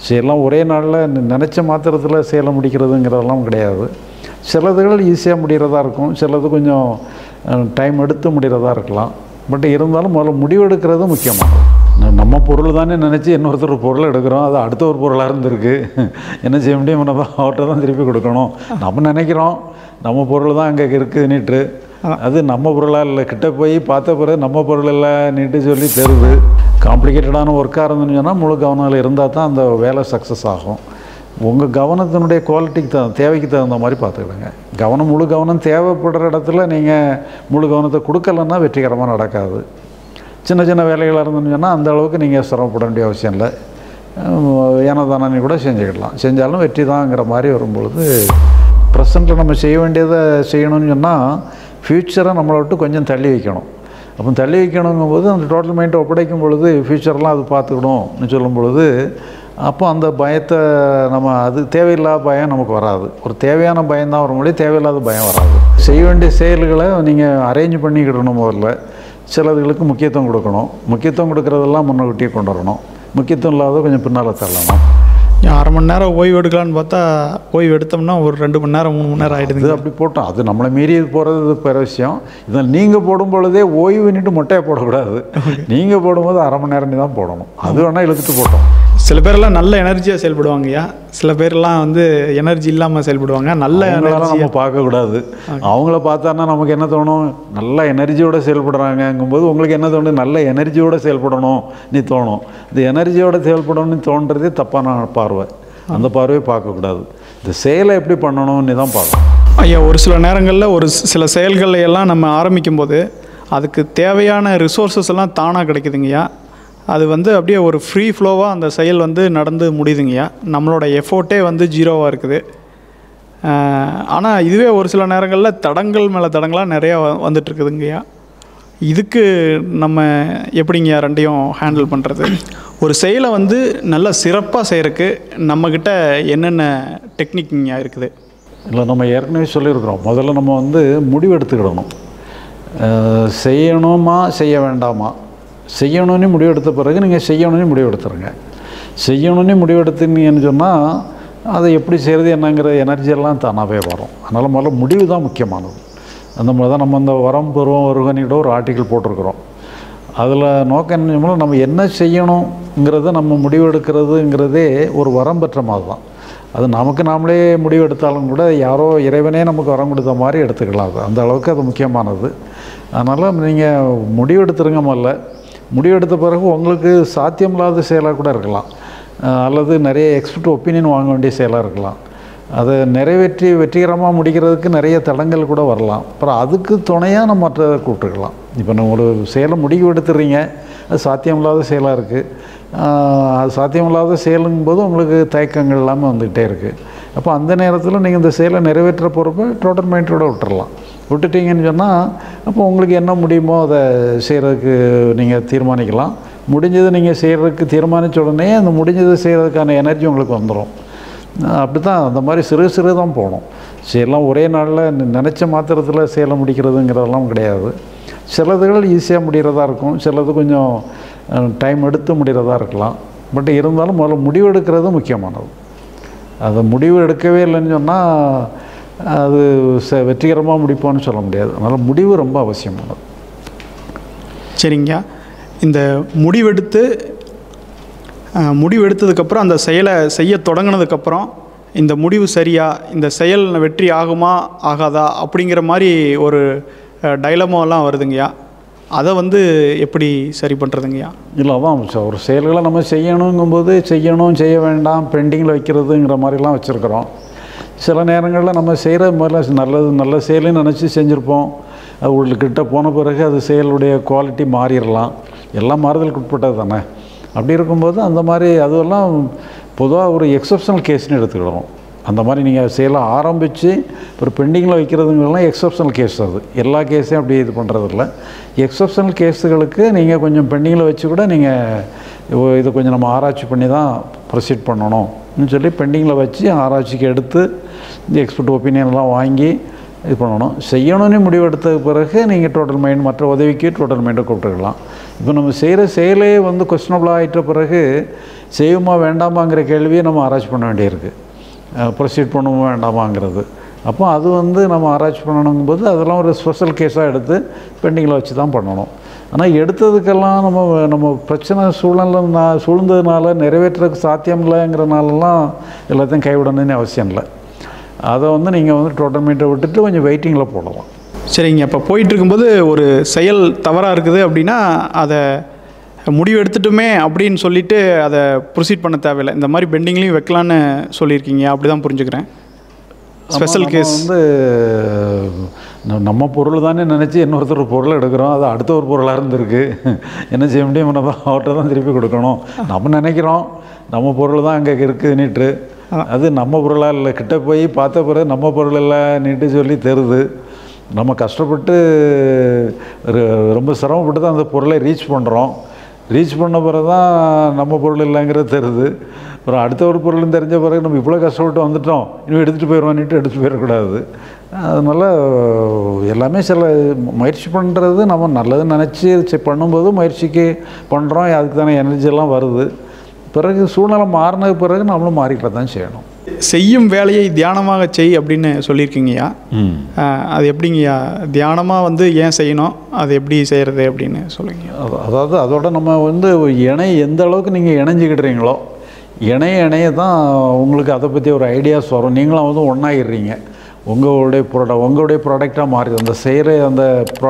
எல்லாம் ஒரே நாளில் நினச்ச மாத்திரத்தில் சேலை முடிக்கிறதுங்கிறதெல்லாம் கிடையாது. சிலதுகள் ஈஸியாக முடிகிறதா இருக்கும், சிலது கொஞ்சம் டைம் எடுத்து முடிகிறதா இருக்கலாம். பட் இருந்தாலும் முதல்ல முடிவெடுக்கிறது முக்கியமானது. நம்ம பொருள் தானே நினச்சி இன்னொருத்தர் பொருளை எடுக்கிறோம், அது அடுத்த ஒரு பொருளாக இருந்திருக்கு, என்ன செய்ய முடியும், நம்ம அவர்கிட்ட தான் திருப்பி கொடுக்கணும். நம்ம நினைக்கிறோம் நம்ம பொருள் தான் அங்கே இருக்குதுன்னுட்டு, அது நம்ம பொருளாக இல்லை. கிட்ட போய் பார்த்த பிறகு நம்ம பொருள் இல்லை நீட்டு சொல்லி தருது. காம்ப்ளிகேட்டடான ஒர்க்காக இருந்துன்னு சொன்னால் முழு கவனம் இருந்தால் தான் அந்த வேலை சக்ஸஸ் ஆகும். உங்கள் கவனத்தினுடைய குவாலிட்டிக்கு தேவைக்கு தகுந்த மாதிரி பார்த்துக்கிடுங்க. முழு கவனம் தேவைப்படுற இடத்துல நீங்கள் முழு கவனத்தை கொடுக்கலன்னா வெற்றிகரமாக நடக்காது. சின்ன சின்ன வேலைகளாக இருந்துன்னு சொன்னால் அந்த அளவுக்கு நீங்கள் சிரமப்பட வேண்டிய அவசியம் இல்லை, ஏனதானே கூட செஞ்சுக்கிடலாம். செஞ்சாலும் வெற்றி தாங்கிற மாதிரி வரும்பொழுது ப்ரெசண்ட்டில் நம்ம செய்ய வேண்டியதை செய்யணும்னு சொன்னால் ஃப்யூச்சரை நம்மளை விட்டு கொஞ்சம் தள்ளி வைக்கணும். அப்போ தள்ளி வைக்கணுங்கும்போது அந்த டோட்டல் மைண்டை ஒப்படைக்கும் பொழுது ஃப்யூச்சர்லாம் அது பார்த்துக்கணும்னு சொல்லும் பொழுது அப்போ அந்த பயத்தை நம்ம அது தேவையில்லாத பயம் நமக்கு வராது. ஒரு தேவையான பயம்தான் வர முடியும், தேவையில்லாத பயம் வராது. செய்ய வேண்டிய செயல்களை நீங்கள் அரேஞ்ச் பண்ணிக்கிடணும். முதல்ல சிலதுகளுக்கு முக்கியத்துவம் கொடுக்கணும், முக்கியத்துவம் கொடுக்குறதெல்லாம் முன்னக்கூட்டியே கொண்டு வரணும், முக்கியத்துவம் இல்லாத கொஞ்சம் பின்னால் தள்ளணும். அரை மணி நேரம் ஓய்வு எடுக்கலான்னு பார்த்தா ஓய்வு எடுத்தோம்னா ஒரு 2 மணி நேரம் 3 மணி நேரம் ஆகிடுது. அப்படி போட்டோம், அது நம்மளை மீறி போகிறது பெரிய விஷயம். இதில் நீங்கள் போடும் பொழுதே ஓய்வுன்னுட்டு மொட்டையை போடக்கூடாது. நீங்கள் போடும்போது அரை மணி நேரம் தான் போடணும். அது வேணால் இழுத்துட்டு போட்டோம். சில பேரெல்லாம் நல்ல எனர்ஜியாக செயல்படுவாங்கய்யா, சில பேர்லாம் எனர்ஜி இல்லாமல் செயல்படுவாங்க. நல்ல எனர்ஜி நம்ம பார்க்கக்கூடாது. அவங்கள பார்த்தான்னா நமக்கு என்ன தோணும், நல்ல எனர்ஜியோடு செயல்படுறாங்கங்கும்போது உங்களுக்கு என்ன தோணும், நல்ல எனர்ஜியோடு செயல்படணும் நீ தோணும். இந்த எனர்ஜியோடு செயல்படணும்னு தோன்றதே தப்பான பார்வை. அந்த பார்வையை பார்க்கக்கூடாது. இந்த செயலை எப்படி பண்ணணும்னு தான் பார்க்கணும். ஐயா, ஒரு சில நேரங்களில் சில செயல்களை எல்லாம் நம்ம ஆரம்பிக்கும் போது அதுக்கு தேவையான ரிசோர்ஸஸ் எல்லாம் தானாக கிடைக்குதுங்கய்யா. அது அப்படியே ஒரு ஃப்ரீ ஃப்ளோவாக அந்த செயல் நடந்து முடியுதுங்கய்யா. நம்மளோட எஃபோர்ட்டே ஜீரோவாக இருக்குது. ஆனால் இதுவே ஒரு சில நேரங்களில் தடங்கள் மேலே தடங்களாக நிறையா வந்துட்டுருக்குதுங்கய்யா. இதுக்கு நம்ம எப்படிங்கய்யா ரெண்டையும் ஹேண்டில் பண்ணுறது? ஒரு செயலை நல்லா சிறப்பாக செய்கிறதுக்கு நம்மக்கிட்ட என்னென்ன டெக்னிக்ங்கய்யா இருக்குது? இல்லை, நம்ம ஏற்கனவே சொல்லியிருக்கிறோம். முதல்ல நம்ம முடிவு எடுத்துக்கிடணும். செய்யணுமா செய்ய வேண்டாமா, செய்யணும்னு முடிவெடுத்த பிறகு நீங்கள் செய்யணும்னு முடிவெடுத்துருங்க. செய்யணும்னு முடிவெடுத்தீங்கன்னு சொன்னால் அதை எப்படி செய்கிறது என்னங்கிற எனர்ஜியெல்லாம் தானாகவே வரும். அதனால் முதல்ல முடிவு தான் முக்கியமானது. அந்த மாதிரி தான் நம்ம இந்த வரம் பருவம் வருகனிட ஒரு ஆர்டிக்கிள் போட்டிருக்கிறோம். அதில் நோக்கம் என்ன, நம்ம என்ன செய்யணுங்கிறத நம்ம முடிவெடுக்கிறதுங்கிறதே ஒரு வரம் பெற்ற மாதிரி தான். அது நமக்கு நாமளே முடிவெடுத்தாலும் கூட யாரோ இறைவனே நமக்கு வரம் கொடுத்த மாதிரி எடுத்துக்கலாம். அது அந்த அளவுக்கு அது முக்கியமானது. அதனால் நீங்கள் முடிவெடுத்துருங்க. முதல்ல முடிவெடுத்த பிறகு உங்களுக்கு சாத்தியமில்லாத செயலாக கூட இருக்கலாம், அல்லது நிறைய எக்ஸ்பர்ட் ஒப்பீனியன் வாங்க வேண்டிய செயலாக இருக்கலாம். அதை வெற்றிகரமாக முடிக்கிறதுக்கு நிறைய தடங்கள் கூட வரலாம். அப்புறம் அதுக்கு துணையாக நம்ம மற்றதை கூப்பிட்டுக்கலாம். இப்போ நம்ம ஒரு செயலை முடிவு எடுத்துடுறீங்க, அது சாத்தியமில்லாத செயலாக இருக்குது. அது சாத்தியமில்லாத செயலுங்கும்போது உங்களுக்கு தயக்கங்கள் எல்லாமே வந்துக்கிட்டே இருக்குது. அப்போ அந்த நேரத்தில் நீங்கள் இந்த செயலை நிறைவேற்ற போகிறப்ப டோட்டல் மைண்டோடு விட்டுட்டீங்கன்னு சொன்னால் அப்போ உங்களுக்கு என்ன முடியுமோ அதை செய்கிறதுக்கு நீங்கள் தீர்மானிக்கலாம். முடிஞ்சதை நீங்கள் செய்கிறதுக்கு தீர்மானித்த உடனே அந்த முடிஞ்சதை செய்கிறதுக்கான எனர்ஜி உங்களுக்கு வந்துடும். அப்படி தான் அந்த மாதிரி சிறு தான் போகணும். எல்லாம் ஒரே நாளில் நினச்ச மாத்திரத்தில் செயலை முடிக்கிறதுங்கிறதெல்லாம் கிடையாது. சிலதுகள் ஈஸியாக முடிகிறதா இருக்கும், சிலது கொஞ்சம் டைம் எடுத்து முடிகிறதா இருக்கலாம். பட் இருந்தாலும் முதல்ல முடிவெடுக்கிறது முக்கியமானது. அதை முடிவு எடுக்கவே இல்லைன்னு சொன்னால் அது வெற்றிகரமாக முடிப்போன்னு சொல்ல முடியாது. அதனால் முடிவு ரொம்ப அவசியமானது. சரிங்க, இந்த முடிவெடுத்ததுக்கப்புறம் அந்த செயலை செய்ய தொடங்கினதுக்கப்புறம் இந்த முடிவு சரியா, இந்த செயல் வெற்றி ஆகுமா ஆகாதா அப்படிங்கிற மாதிரி ஒரு டைலமாலாம் வருதுங்கய்யா. அதை எப்படி சரி பண்ணுறதுங்கய்யா? இல்லை, அதான் ஒரு செயல்களை நம்ம செய்யணுங்கும்போது செய்ய வேண்டாம் பெண்டிங்கில் வைக்கிறதுங்கிற மாதிரிலாம் வச்சுருக்குறோம். சில நேரங்களில் நம்ம செய்கிற மாதிரிலாம் நல்ல செயலுன்னு நினச்சி செஞ்சுருப்போம். அது உங்கள்கிட்ட போன பிறகு அது செயலுடைய குவாலிட்டி மாறிடலாம். எல்லாம் மாறுதலுக்கு உட்பட்டது தானே. அப்படி இருக்கும்போது அந்த மாதிரி அதுவெல்லாம் பொதுவாக ஒரு எக்ஸப்ஷனல் கேஸ்ன்னு எடுத்துக்கிடுறோம். அந்த மாதிரி நீங்கள் செயலை ஆரம்பித்து ஒரு பெண்டிங்கில் வைக்கிறதுங்கெல்லாம் எக்ஸப்ஷனல் கேஸ். அது எல்லா கேஸையும் அப்படி இது பண்ணுறதில்ல. எக்ஸப்ஷனல் கேஸுகளுக்கு நீங்கள் கொஞ்சம் பெண்டிங்கில் வச்சு கூட நீங்கள் இதை கொஞ்சம் நம்ம ஆராய்ச்சி பண்ணி தான் ப்ரொசீட் பண்ணணும்னு சொல்லி பெண்டிங்கில் வச்சு ஆராய்ச்சிக்கு எடுத்து இந்த எக்ஸ்பர்ட் ஒப்பீனியன்லாம் வாங்கி இது பண்ணணும். செய்யணும்னு முடிவெடுத்த பிறகு நீங்கள் டோட்டல் மைண்ட் மற்ற உதவிக்கு டோட்டல் மைண்டை கூப்பிட்டுக்கலாம். இப்போ நம்ம செய்கிற செயலே வந்து கொஸ்டினபிளாக ஆகிட்ட பிறகு செய்யுமா வேண்டாமாங்கிற கேள்வியை நம்ம ஆராய்ச்சி பண்ண வேண்டியிருக்கு. ப்ரொசீட் பண்ணுவோமா வேண்டாமாங்கிறது. அப்போ அது வந்து நம்ம ஆராய்ச்சி பண்ணணுங்கும்போது அதெல்லாம் ஒரு ஸ்பெஷல் கேஸாக எடுத்து பெண்டிங்கில் வச்சு தான் பண்ணணும். ஆனால் எடுத்ததுக்கெல்லாம் நம்ம பிரச்சனை சூழ்ந்ததுனால நிறைவேற்றுறதுக்கு சாத்தியம் இல்லைங்கிறனாலலாம் எல்லாத்தையும் கைவிடணும்னு அவசியம் இல்லை. அதை வந்து நீங்கள் வந்து டோட்டல் மீட்டரை விட்டுட்டு கொஞ்சம் வெயிட்டிங்கில் போடலாம். சரிங்க. இப்போ போயிட்டு இருக்கும்போது ஒரு செயல் தவறாக இருக்குது அப்படின்னா அதை முடிவு எடுத்துட்டுமே அப்படின்னு சொல்லிட்டு அதை ப்ரொசீட் பண்ண தேவையில்லை. இந்த மாதிரி பெண்டிங்லேயும் வைக்கலான்னு சொல்லியிருக்கீங்க, அப்படி தான் புரிஞ்சுக்கிறேன். ஸ்பெஷல் கேஸ் வந்து நம்ம பொருள் தானே நினச்சி இன்னொருத்தர் பொருளை எடுக்கிறோம், அது அடுத்த ஒரு பொருளாக இருந்திருக்கு, என்ன செய்ய முடியும், நம்ம அவர்கிட்ட தான் திருப்பி கொடுக்கணும். நம்ம நினைக்கிறோம் நம்ம பொருள் தான் அங்கே இருக்குதுன்னுட்டு, அது நம்ம பொருளாக இல்லை. கிட்ட போய் பார்த்த பிறகு நம்ம பொருள் இல்லை நீட்டு சொல்லி தருது. நம்ம கஷ்டப்பட்டு ரொம்ப சிரமப்பட்டு தான் அந்த பொருளை ரீச் பண்ணுறோம். ரீச் பண்ண பிறகு தான் நம்ம பொருள் இல்லைங்கிறது தருது. அப்புறம் அடுத்த ஒரு பொருள்னு தெரிஞ்ச பிறகு நம்ம இவ்வளோ கஷ்டப்பட்டு வந்துட்டோம், இன்னும் எடுத்துகிட்டு போயிடுவான்ட்டு எடுத்துகிட்டு போயிடக்கூடாது. அதனால் எல்லாமே சில முயற்சி பண்ணுறது நம்ம நல்லதுன்னு நினச்சி பண்ணும்போது முயற்சிக்கு பண்ணுறோம், அதுக்கு தானே எனர்ஜியெல்லாம் வருது. பிறகு சூழ்நிலை மாறினது பிறகு நம்மளும் மாறிக்கிட்ட தான் செய்யணும். செய்யும் வேலையை தியானமாக செய் அப்படின்னு சொல்லியிருக்கீங்கய்யா. அது எப்படிங்கய்யா தியானமாக வந்து ஏன் செய்யணும், அது எப்படி செய்கிறது அப்படின்னு சொல்லுங்க. அதாவது அதோட நம்ம வந்து எந்த அளவுக்கு நீங்கள் இணைஞ்சிக்கிடுறீங்களோ இணைய தான் உங்களுக்கு அதை பற்றி ஒரு ஐடியாஸ் வரும். நீங்களும் வந்து ஒன்றாகிடுறீங்க. உங்களுடைய ப்ராடக்டாக மாறிடுது. அந்த செய்கிற அந்த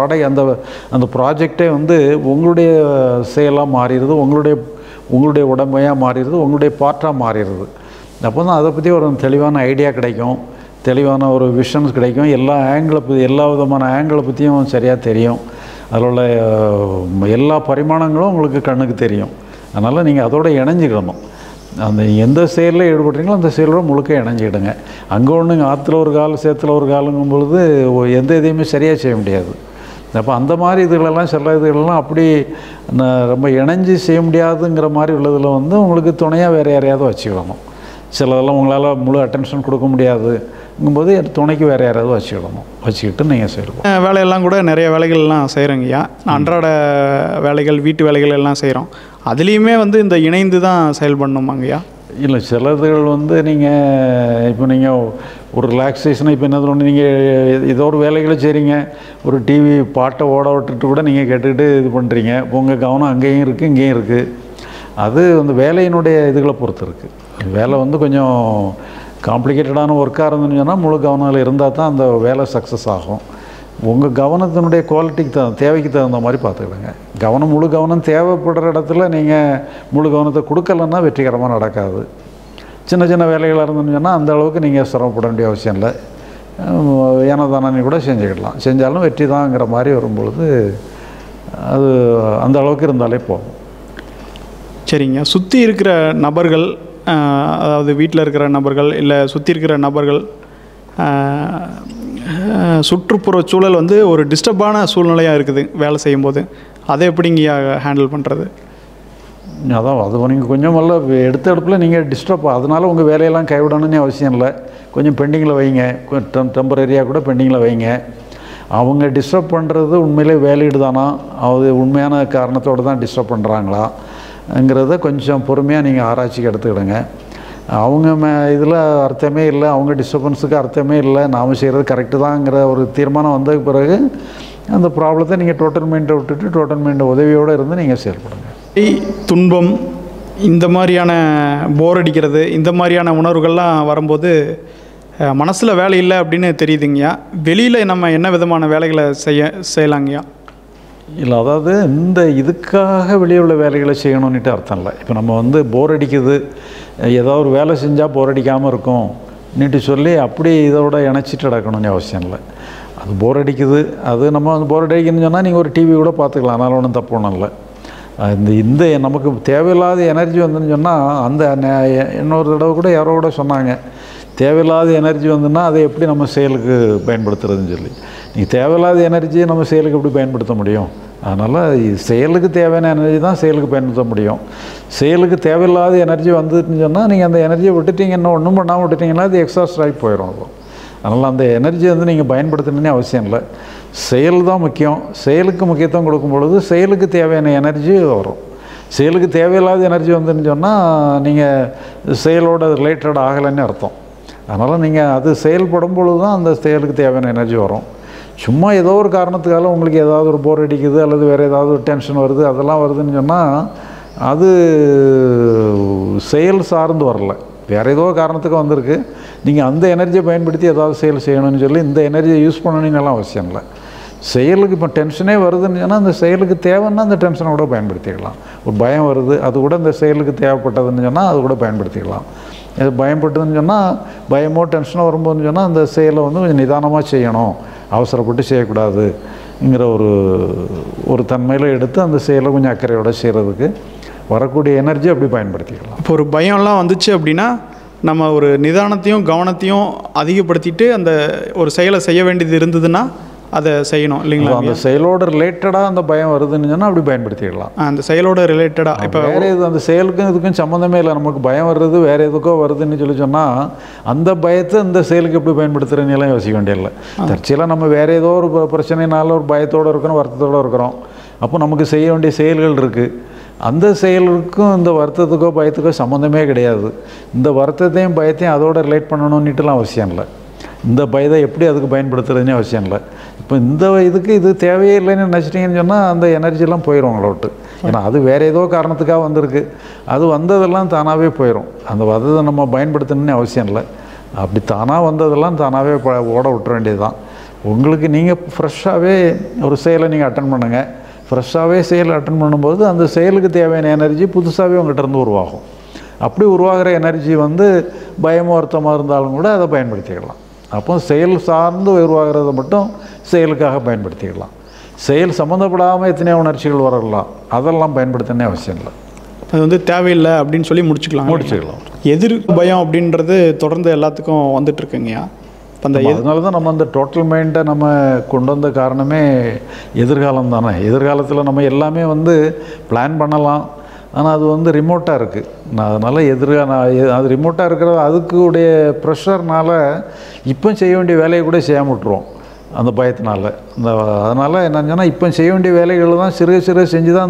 அந்த ப்ராஜெக்டே வந்து உங்களுடைய செயலாக மாறிடுது, உங்களுடைய உடமையாக மாறிடுது, உங்களுடைய பார்ட்டாக மாறிடுது. அப்போ தான் அதை பற்றி ஒரு தெளிவான ஐடியா கிடைக்கும், தெளிவான ஒரு விஷன்ஸ் கிடைக்கும். எல்லா விதமான ஆங்கிளை பற்றியும் சரியாக தெரியும். அதில் உள்ள எல்லா பரிமாணங்களும் உங்களுக்கு கண்ணுக்கு தெரியும். அதனால் நீங்கள் அதோட இணைஞ்சிக்கணும். அந்த எந்த செயலில் ஈடுபடுறீங்களோ அந்த செயலோட முழுக்க இணைஞ்சிக்கிடுங்க. அங்கே ஒன்றுங்க ஆற்றுல ஒரு கால் சேத்துல ஒரு காலுங்கும் பொழுது எந்த இதையுமே சரியாக செய்ய முடியாது. அப்போ அந்த மாதிரி இதுகளெல்லாம் சில இதுகளெல்லாம் அப்படி ரொம்ப இணைஞ்சி செய்ய முடியாதுங்கிற மாதிரி உள்ளதில் வந்து உங்களுக்கு துணையாக வேறு யாரையாவது வச்சுக்கிடணும். சிலதெல்லாம் உங்களால் முழு அட்டென்ஷன் கொடுக்க முடியாதுங்கும்போது துணைக்கு வேறு யாராவது வச்சுக்கிட்டு நீங்கள் செய்யணும். வேலையெல்லாம் கூட நிறைய வேலைகள்லாம் செய்கிறோங்கய்யா. அன்றாட வேலைகள், வீட்டு வேலைகள் எல்லாம் செய்கிறோம். அதுலேயுமே வந்து இந்த இணைந்து தான் செயல்படணுமாங்கய்யா? இல்லை, சிலதுகள் வந்து நீங்கள் ஒரு ரிலாக்ஸேஷனை இப்போ என்ன சொல்லணும், நீங்கள் ஏதோ ஒரு வேலைகளை செய்கிறீங்க, ஒரு டிவி பாட்டை ஓட விட்டுட்டு கூட நீங்கள் கேட்டுக்கிட்டு இது பண்ணுறீங்க. இப்போ உங்கள் கவனம் அங்கேயும் இருக்குது இங்கேயும் இருக்குது. அது அந்த வேலையினுடைய இதுகளை பொறுத்து இருக்குது. வேலை வந்து கொஞ்சம் காம்ப்ளிகேட்டடான ஒர்க்காக இருந்துன்னு சொன்னால் முழு கவனம் இருந்தால் தான் அந்த வேலை சக்ஸஸ் ஆகும். உங்கள் கவனத்தினுடைய குவாலிட்டிக்கு தேவைக்கு தகுந்த மாதிரி பார்த்துக்கிடுங்க. முழு கவனம் தேவைப்படுற இடத்துல நீங்கள் முழு கவனத்தை கொடுக்கலன்னா வெற்றிகரமாக நடக்காது. சின்ன சின்ன வேலைகளாக இருந்துன்னு சொன்னால் அந்த அளவுக்கு நீங்கள் சிரமப்பட வேண்டிய அவசியம் இல்லை. ஏன்னா தானே கூட செஞ்சுக்கிடலாம். செஞ்சாலும் வெற்றி தான்ங்கிற மாதிரி வரும்பொழுது அது அந்த அளவுக்கு இருந்தாலே போகும். சரிங்க. சுற்றி இருக்கிற நபர்கள், அதாவது வீட்டில் இருக்கிற நபர்கள் இல்லை சுற்றி இருக்கிற நபர்கள், சுற்றுப்புற சூழல் வந்து ஒரு டிஸ்டர்பான சூழ்நிலையாக இருக்குது வேலை செய்யும்போது, அதை எப்படிங்க ஹேண்டில் பண்ணுறது? அது நீங்கள் கொஞ்சம் எடுத்த இடத்துல நீங்கள் டிஸ்டர்ப், அதனால் உங்கள் வேலையெல்லாம் கைவிடணும்னு அவசியம் இல்லை. கொஞ்சம் பெண்டிங்கில் வைங்க, டெம்பரரியாக கூட பெண்டிங்கில் வைங்க. அவங்க டிஸ்டர்ப் பண்ணுறது உண்மையிலே வேலையிடு தானா, அது உண்மையான காரணத்தோடு தான் டிஸ்டர்ப் பண்ணுறாங்களாங்கிறத கொஞ்சம் பொறுமையாக நீங்கள் ஆராய்ச்சிக்கு எடுத்துக்கிடுங்க. அவங்க இதில் அர்த்தமே இல்லை, அவங்க டிஸ்டர்பன்ஸுக்கு அர்த்தமே இல்லை, நாம் செய்கிறது கரெக்டு தாங்கிற ஒரு தீர்மானம் வந்த பிறகு அந்த ப்ராப்ளத்தை நீங்கள் டோட்டல் மைண்டை விட்டுட்டு டோட்டல் மைண்டை உதவியோடு இருந்து நீங்கள் செயல்படுங்க. துன்பம், இந்த மாதிரியான போர் அடிக்கிறது, இந்த மாதிரியான உணர்வுகள்லாம் வரும்போது மனசில் வேலை இல்லை அப்படின்னு தெரியுதுங்கய்யா. வெளியில் நம்ம என்ன விதமான வேலைகளை செய்யலாங்கய்யா? இல்லை, அதாவது இதுக்காக வெளியே உள்ள வேலைகளை செய்யணுன்னுட்டு அர்த்தம் இல்லை. இப்போ நம்ம போர் அடிக்குது, ஏதாவது ஒரு வேலை செஞ்சால் போர் அடிக்காமல் இருக்கும் நீட்டு சொல்லி அப்படி இதோட இணைச்சிட்டு நடக்கணும்னு அவசியம் இல்லை. அது போர் அடிக்குது, அது நம்ம போர் அடிக்கணும்னு சொன்னால் நீங்கள் ஒரு டிவி கூட பார்த்துக்கலாம், அதனால் ஒன்றும் தப்பு ஒன்றும் இல்லை. நமக்கு தேவையில்லாத எனர்ஜி வந்துன்னு சொன்னால் இன்னொரு தடவை கூட யாரோ கூட சொன்னாங்க, தேவையில்லாத எனர்ஜி வந்துன்னா அதை எப்படி நம்ம செயலுக்கு பயன்படுத்துறதுன்னு சொல்லி. நீங்கள் தேவையில்லாத எனர்ஜியை நம்ம செயலுக்கு எப்படி பயன்படுத்த முடியும்? அதனால் செயலுக்கு தேவையான எனர்ஜி தான் செயலுக்கு பயன்படுத்த முடியும். செயலுக்கு தேவையில்லாத எனர்ஜி வந்துன்னு சொன்னால் நீங்கள் அந்த எனர்ஜியை விட்டுட்டீங்கன்னா, ஒன்றும் பண்ணாமல் விட்டுட்டிங்கன்னா அது எக்ஸாஸ்ட் ஆகி போயிடும். அதனால் அந்த எனர்ஜி வந்து நீங்கள் பயன்படுத்தணுன்னே அவசியம் இல்லை. செயல் தான் முக்கியம். செயலுக்கு முக்கியத்துவம் கொடுக்கும் பொழுது செயலுக்கு தேவையான எனர்ஜி வரும். செயலுக்கு தேவையில்லாத எனர்ஜி வந்துன்னு சொன்னால் நீங்கள் செயலோட ரிலேட்டட் ஆகலைன்னு அர்த்தம். அதனால் நீங்கள் அது செயல்படும் பொழுது தான் அந்த செயலுக்கு தேவையான எனர்ஜி வரும். சும்மா ஏதோ ஒரு காரணத்துக்காக உங்களுக்கு ஏதாவது ஒரு போர் அடிக்குது அல்லது வேறு ஏதாவது ஒரு டென்ஷன் வருது அதெல்லாம் வருதுன்னு சொன்னால் அது செயல் சார்ந்து வரல, வேறு ஏதோ காரணத்துக்கு வந்திருக்கு. நீங்கள் அந்த எனர்ஜியை பயன்படுத்தி ஏதாவது செயல் செய்யணும்னு சொல்லி இந்த எனர்ஜியை யூஸ் பண்ணணுன்னெல்லாம் அவசியம் இல்லை. செயலுக்கு இப்போ டென்ஷனே வருதுன்னு சொன்னால் அந்த செயலுக்கு தேவைன்னா அந்த டென்ஷனை கூட பயன்படுத்திக்கலாம். ஒரு பயம் வருது அது கூட இந்த செயலுக்கு தேவைப்பட்டதுன்னு சொன்னால் அது கூட பயன்படுத்திக்கலாம். இது பயன்பட்டுதுன்னு சொன்னால் பயமோ டென்ஷனோ வரும்போதுன்னு சொன்னால் அந்த செயலை வந்து கொஞ்சம் நிதானமாக செய்யணும், அவசரப்பட்டு செய்யக்கூடாதுங்கிற ஒரு தன்மையில் எடுத்து அந்த செயலை கொஞ்சம் அக்கறையோடு செய்கிறதுக்கு வரக்கூடிய எனர்ஜி அப்படி பயன்படுத்திக்கலாம். இப்போ ஒரு பயம்லாம் வந்துச்சு அப்படின்னா நம்ம ஒரு நிதானத்தையும் கவனத்தையும் அதிகப்படுத்திட்டு அந்த ஒரு செயலை செய்ய வேண்டியது இருந்ததுன்னா அதை செய்யணும் இல்லைங்களா? அந்த செயலோட ரிலேட்டடாக அந்த பயம் வருதுன்னு சொன்னால் அப்படி பயன்படுத்திக்கலாம். அந்த செயலோட ரிலேட்டடாக இப்போ வேறு எது அந்த செயலுக்கும் இதுக்கும் சம்மந்தமே இல்லை. நமக்கு பயம் வர்றது வேறு எதுக்கோ வருதுன்னு சொன்னால் அந்த பயத்தை இந்த செயலுக்கு எப்படி பயன்படுத்துகிறேன்னெல்லாம் யோசிக்க வேண்டியதில்லை. தற்செயலாக நம்ம வேறு ஏதோ ஒரு பிரச்சனைனால ஒரு பயத்தோடு இருக்கிறோம், வருத்தத்தோடு இருக்கிறோம். அப்போ நமக்கு செய்ய வேண்டிய செயல்கள் இருக்குது. அந்த செயலுக்கும் இந்த வருத்தத்துக்கோ பயத்துக்கோ சம்மந்தமே கிடையாது. இந்த வருத்தத்தையும் பயத்தையும் அதோட ரிலேட் பண்ணணுன்னுட்டுலாம் அவசியம் இல்லை. இந்த பயத்தை எப்படி அதுக்கு பயன்படுத்துறதுன்னு அவசியம் இல்லை. இப்போ இந்த இதுக்கு இது தேவையே இல்லைன்னு நினச்சிட்டிங்கன்னு சொன்னால் அந்த எனர்ஜிலாம் போயிடும் உங்களை விட்டு. ஏன்னா அது வேறு ஏதோ காரணத்துக்காக வந்திருக்கு, அது வந்ததெல்லாம் தானாகவே போயிடும். அந்த வந்ததை நம்ம பயன்படுத்தணுன்னு அவசியம் இல்லை. அப்படி தானாக வந்ததெல்லாம் தானாகவே ஓட விட்டுற வேண்டியது தான். உங்களுக்கு நீங்கள் ஃப்ரெஷ்ஷாகவே ஒரு செயலை நீங்கள் அட்டன் பண்ணுங்கள். ஃப்ரெஷ்ஷாகவே செயலை அட்டன் பண்ணும்போது அந்த செயலுக்கு தேவையான எனர்ஜி புதுசாகவே உங்கள்கிட்ட இருந்து உருவாகும். அப்படி உருவாகிற எனர்ஜி வந்து பயமோ வருத்தமாக இருந்தாலும் கூட அதை பயன்படுத்திக்கலாம். அப்போ செயல் சார்ந்து உருவாகிறத மட்டும் செயலுக்காக பயன்படுத்திக்கலாம். செயல் சம்மந்தப்படாமல் எத்தனையோ உணர்ச்சிகள் வரலாம், அதெல்லாம் பயன்படுத்தனே அவசியம் இல்லை. அது வந்து தேவையில்லை அப்படின்னு சொல்லி முடிச்சுக்கலாம். எதிர் பயம் அப்படின்றது தொடர்ந்து எல்லாத்துக்கும் வந்துட்டுருக்குங்கய்யா. அதனால தான் நம்ம அந்த டோட்டல் மைண்டை நம்ம கொண்டு வந்த காரணமே எதிர்காலம் தானே. எதிர்காலத்தில் நம்ம எல்லாமே வந்து பிளான் பண்ணலாம், ஆனால் அது வந்து ரிமோட்டாக இருக்குது. அதனால் அது ரிமோட்டாக இருக்கிறது அதுக்குடைய ப்ரெஷர்னால் இப்போ செய்ய வேண்டிய வேலையை கூட செய்யாமல் விட்டுருவோம் அந்த பயத்தினால. அதனால் என்னன்னு சொன்னால் இப்போ செய்ய வேண்டிய வேலைகள் தான் சிறு சிறு செஞ்சு தான்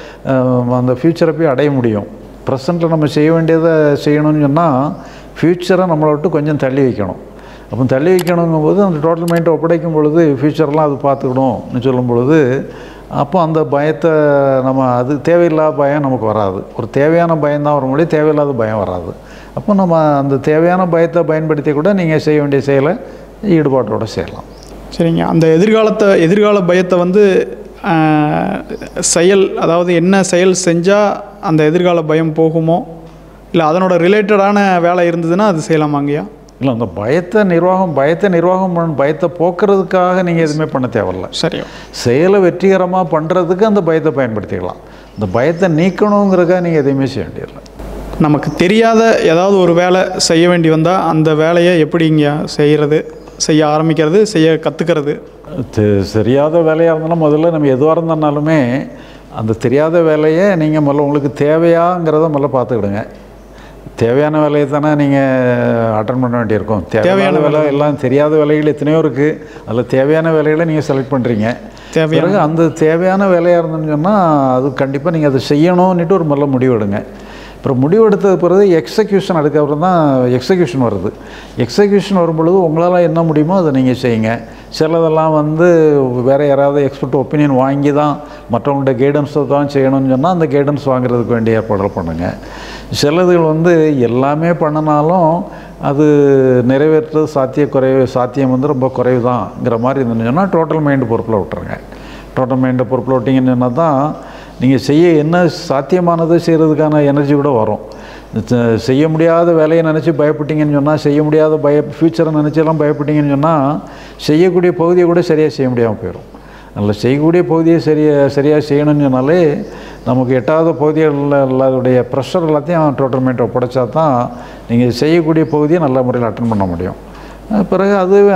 அந்த ஃப்யூச்சரை போய் அடைய முடியும். ப்ரெசண்ட்டில் நம்ம செய்ய வேண்டியதை செய்யணும்னு சொன்னால் ஃப்யூச்சரை நம்மளை விட்டு கொஞ்சம் தள்ளி வைக்கணும். அப்போ தள்ளி வைக்கணுங்கும் போது அந்த டோட்டல் மைண்டை ஒப்படைக்கும் பொழுது ஃப்யூச்சர்லாம் அது பார்த்துக்கணும்னு சொல்லும் பொழுது அப்போ அந்த பயத்தை நம்ம அது தேவையில்லாத பயம் நமக்கு வராது. ஒரு தேவையான பயம்தான் வர முடியும், தேவையில்லாத பயம் வராது. அப்போ நம்ம அந்த தேவையான பயத்தை பயன்படுத்தி கூட நீங்கள் செய்ய வேண்டிய செயலை ஈடுபாட்டோடு செய்யலாம். சரிங்க. அந்த எதிர்கால பயத்தை வந்து செயல், அதாவது என்ன செயல் செஞ்சால் அந்த எதிர்கால பயம் போகுமோ இல்லை அதனோட ரிலேட்டடான வேலை இருந்ததுன்னா அது செய்யலாமாங்கய்யா? இல்லை, அந்த பயத்தை நிர்வாகம் பண்ணணும். பயத்தை போக்குறதுக்காக நீங்கள் எதுவுமே பண்ண தேவையில்லை. சரி. செயலை வெற்றிகரமாக பண்ணுறதுக்கு அந்த பயத்தை பயன்படுத்திக்கலாம். இந்த பயத்தை நீக்கணுங்கிறதுக்காக நீங்கள் எதுவுமே செய்ய வேண்டியதில்லை. நமக்கு தெரியாத ஏதாவது ஒரு வேலை செய்ய வேண்டி வந்தால் அந்த வேலையை எப்படிங்க செய்ய ஆரம்பிக்கிறது, செய்ய கற்றுக்கிறது? தெரியாத வேலையாக இருந்தாலும் முதல்ல நம்ம எதுவாக இருந்தாலுமே அந்த தெரியாத வேலையை நீங்கள் முதல்ல உங்களுக்கு தேவையாங்கிறத முதல்ல பார்த்துக்கிடுங்க. தேவையான வேலையை தானே நீங்கள் அட்டன் பண்ண வேண்டியிருக்கும். தேவையான வேலை எல்லாம் தெரியாத வேலைகள் எத்தனையோ இருக்குது. அதில் தேவையான வேலைகளை நீங்கள் செலக்ட் பண்ணுறீங்க. பிறகு அந்த தேவையான வேலையாக இருந்துன்னு சொன்னால் அது கண்டிப்பாக நீங்கள் அதை செய்யணும்னுட்டு ஒரு முதல்ல முடிவெடுங்க. அப்புறம் முடிவெடுத்தது பிறகு எக்ஸிக்யூஷன், அதுக்கப்புறம் தான் எக்ஸிக்யூஷன் வருது. எக்ஸிக்யூஷன் வரும்பொழுது உங்களால் என்ன முடியுமோ அதை நீங்கள் செய்யுங்க. சிலதெல்லாம் வந்து வேறு யாராவது எக்ஸ்பர்ட் ஒப்பீனியன் வாங்கி தான் மற்றவங்கள்ட்ட கைடன்ஸை தான் செய்யணும்னு சொன்னால் அந்த கைடன்ஸ் வாங்குறதுக்கு வேண்டிய ஏற்பாடுகள் பண்ணுங்கள். சிலதுகள் வந்து எல்லாமே பண்ணினாலும் அது நிறைவேற்றுறது சாத்தியம் வந்து ரொம்ப குறைவு தான்ங்கிற மாதிரி இருந்துன்னு சொன்னால் டோட்டல் மைண்டு பொறுப்பில் விட்டுருங்க. டோட்டல் மைண்டை பொறுப்பில் விட்டிங்கன்னு சொன்னால் தான் நீங்கள் என்ன சாத்தியமானதை செய்கிறதுக்கான எனர்ஜி கூட வரும். செய்ய முடியாத வேலையை நினச்சி பயப்பட்டீங்கன்னு சொன்னால், செய்ய முடியாத ஃப்யூச்சரை நினச்செல்லாம் பயப்பட்டீங்கன்னு சொன்னால் செய்யக்கூடிய பகுதியை கூட சரியாக செய்ய முடியாமல் போயிடும். அதில் செய்யக்கூடிய பகுதியை சரியாக செய்யணும்னு சொன்னாலே நமக்கு எட்டாவது பகுதிகளில் எல்லாருடைய ப்ரெஷர் எல்லாத்தையும் டோட்டல் மைண்டை ஒப்படைச்சா தான் நீங்கள் செய்யக்கூடிய பகுதியை நல்ல முறையில் அட்டன் பண்ண முடியும். பிறகு அதுவே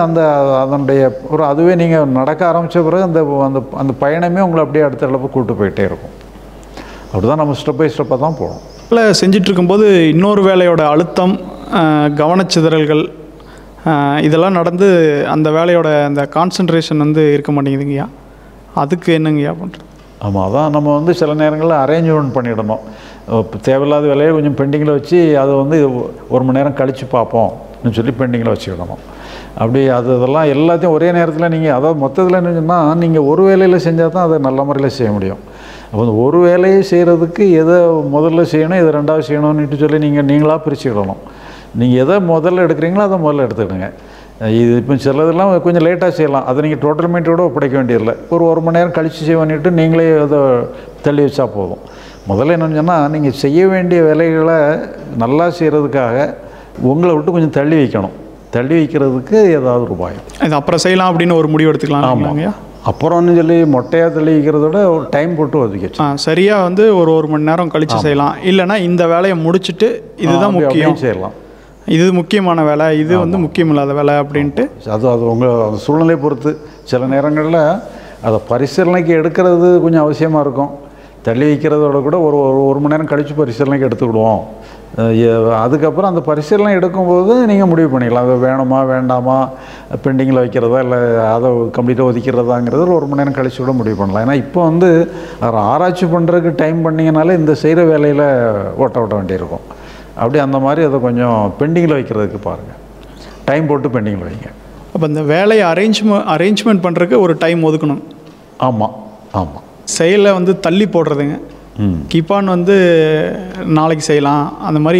அதுவே நீங்கள் நடக்க ஆரம்பித்த பிறகு அந்த பயணமே உங்களை அப்படியே அடுத்த அளவுக்கு கூப்பிட்டு போயிட்டே இருக்கும். அப்படி தான் நம்ம ஸ்டெப் பை ஸ்டெப்பாக தான் போகணும். இல்லை, செஞ்சிட்ருக்கும்போது இன்னொரு வேலையோட அழுத்தம், கவனச்சிதறல்கள், இதெல்லாம் நடந்து அந்த வேலையோட அந்த கான்சன்ட்ரேஷன் வந்து இருக்க மாட்டேங்குதுங்கய்யா. அதுக்கு என்னங்கய்யா பண்ணுறது? ஆமாம், அதான் நம்ம வந்து சில நேரங்களில் அரேஞ்ச்மெண்ட் பண்ணிடணும். இப்போ தேவையில்லாத வேலையை கொஞ்சம் பெண்டிங்கில் வச்சு அதை வந்து 1 மணி நேரம் கழித்து பார்ப்போம்னு சொல்லி பெண்டிங்கில் வச்சுக்கிடணும். அப்படி அதெல்லாம் எல்லாத்தையும் ஒரே நேரத்தில் நீங்கள், அதாவது மொத்தத்தில் என்ன சொன்னால், நீங்கள் ஒரு வேலையில் செஞ்சால் தான் அதை நல்ல முறையில் செய்ய முடியும். அப்போ ஒரு வேலையை செய்கிறதுக்கு எதை முதல்ல செய்யணும், எதை ரெண்டாவது செய்யணும்னுட்டு சொல்லி நீங்களாக பிரிச்சுக்கிடணும். நீங்கள் எதை முதல்ல எடுக்கிறீங்களோ அதை முதல்ல எடுத்துக்கிடுங்க. இது இப்போ சிலதெல்லாம் கொஞ்சம் லேட்டாக செய்யலாம், அதை நீங்கள் டோட்டல் மைண்டோடு ஒப்படைக்க வேண்டியதில்லை. ஒரு மணி நேரம் கழித்து செய்ய பண்ணிவிட்டு நீங்களே அதை தள்ளி வச்சா போதும். முதல்ல என்னென்னு சொன்னால், நீங்கள் செய்ய வேண்டிய வேலைகளை நல்லா செய்கிறதுக்காக உங்களை விட்டு கொஞ்சம் தள்ளி வைக்கணும். தள்ளி வைக்கிறதுக்கு ஏதாவது ஒரு உபாயம், இது அப்புறம் செய்யலாம் அப்படின்னு ஒரு முடிவு எடுத்துக்கலாம். ஆமாங்க. அப்புறம்னு சொல்லி மொட்டையாக தள்ளி வைக்கிறதோட ஒரு டைம் போட்டு ஒதுக்கிச்சு சரியாக வந்து ஒரு மணி நேரம் கழித்து செய்யலாம். இல்லைனா இந்த வேலையை முடிச்சுட்டு இதுதான் முக்கியம் செய்யலாம், இது முக்கியமான வேலை, இது வந்து முக்கியம் இல்லாத வேலை அப்படின்ட்டு. அது உங்கள் சூழ்நிலையை பொறுத்து. சில நேரங்களில் அதை பரிசீலனைக்கு எடுக்கிறது கொஞ்சம் அவசியமாக இருக்கும். தள்ளி வைக்கிறதோட கூட ஒரு மணி நேரம் கழித்து பரிசீலனைக்கு எடுத்துக்கிடுவோம். அதுக்கப்புறம் அந்த பரிசீலனை எடுக்கும்போது நீங்கள் முடிவு பண்ணிக்கலாம், அது வேணுமா வேண்டாமா, பெண்டிங்கில் வைக்கிறதா இல்லை அதை கம்ப்ளீட்டாக ஒதுக்கிறதாங்கிறது ஒரு மணி நேரம் கழிச்சு கூட முடிவு பண்ணலாம். ஏன்னா இப்போ வந்து அதை ஆராய்ச்சி பண்ணுறதுக்கு டைம் பண்ணிங்கனாலே இந்த செய்கிற வேலையில் ஓட்ட வேண்டியிருக்கும். அப்படி அந்த மாதிரி அதை கொஞ்சம் பெண்டிங்கில் வைக்கிறதுக்கு பாருங்கள், டைம் போட்டு பெண்டிங்கில் வைங்க. அப்போ இந்த வேலையை அரேஞ்ச்மெண்ட் பண்ணுறதுக்கு ஒரு டைம் ஒதுக்கணும். ஆமாம் ஆமாம். செயலை வந்து தள்ளி போடுறதுங்க, கீப்பான் வந்து நாளைக்கு செய்யலாம், அந்த மாதிரி